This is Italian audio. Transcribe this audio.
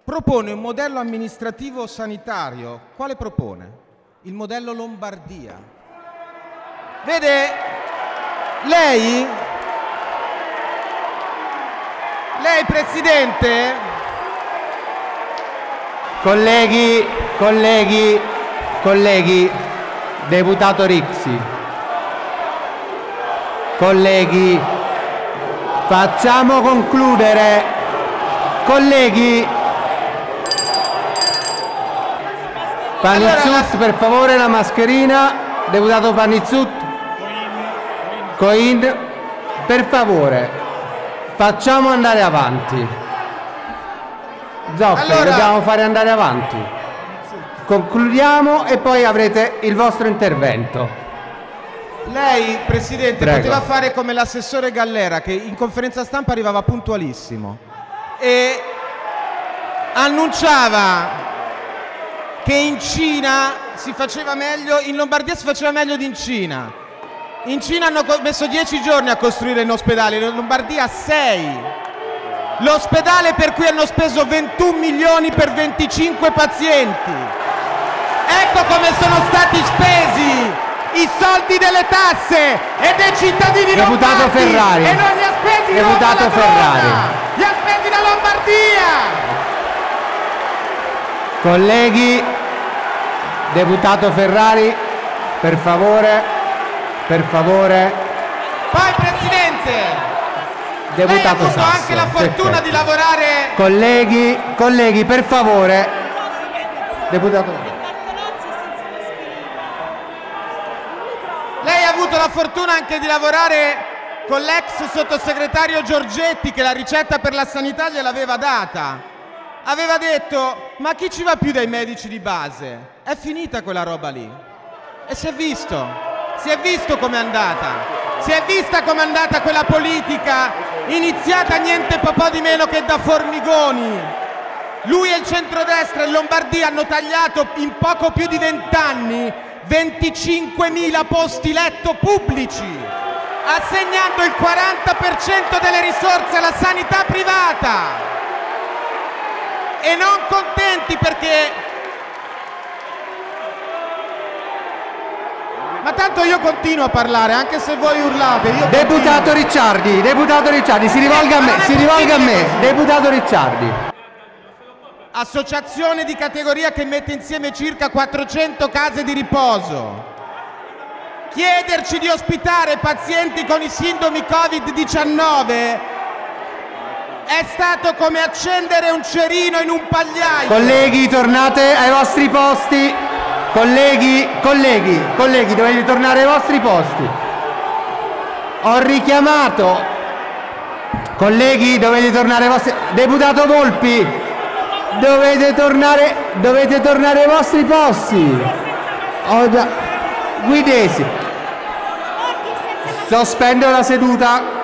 propone un modello amministrativo sanitario. Quale propone? Il modello Lombardia. Vede, lei Presidente... Colleghi, deputato Rixi. Colleghi, facciamo concludere. Colleghi. Panizzut, per favore, la mascherina. Deputato Panizzut. Coin, per favore, facciamo andare avanti. Zoppi, Allora, dobbiamo fare andare avanti. Concludiamo e poi avrete il vostro intervento. Lei, Presidente, Prego. poteva fare come l'assessore Gallera, che in conferenza stampa arrivava puntualissimo e annunciava che in Cina si faceva meglio, in Lombardia si faceva meglio di in Cina. In Cina hanno messo 10 giorni a costruire un ospedale, in Lombardia 6. L'ospedale per cui hanno speso 21 milioni per 25 pazienti. Ecco come sono stati spesi i soldi delle tasse e dei cittadini Deputato lombardi. Ferrari. E non li ha spesi Deputato la Ferrari. li ha spesi la Lombardia. Colleghi, deputato Ferrari, per favore. Poi, Presidente, lei ha Deputato avuto Sasso. anche la fortuna Perfetto. di lavorare. Colleghi, per favore. Deputato. Lei ha avuto la fortuna anche di lavorare con l'ex sottosegretario Giorgetti, che la ricetta per la sanità gliel'aveva data. Aveva detto: ma chi ci va più dai medici di base? È finita quella roba lì. E si è visto com'è andata. Si è vista com'è andata quella politica iniziata niente po' di meno che da Formigoni. Lui e il centrodestra in Lombardia hanno tagliato in poco più di 20 anni 25.000 posti letto pubblici, assegnando il 40% delle risorse alla sanità privata. E non contenti perché... Ma tanto io continuo a parlare, anche se voi urlate. Deputato Ricciardi, si rivolga a me, deputato Ricciardi. Associazione di categoria che mette insieme circa 400 case di riposo. Chiederci di ospitare pazienti con i sintomi Covid-19 è stato come accendere un cerino in un pagliaio. Colleghi, tornate ai vostri posti. Colleghi, dovete tornare ai vostri posti. Ho richiamato. Colleghi, dovete tornare ai vostri... Deputato Volpi, dovete tornare ai vostri posti. Guidesi. Sospendo la seduta.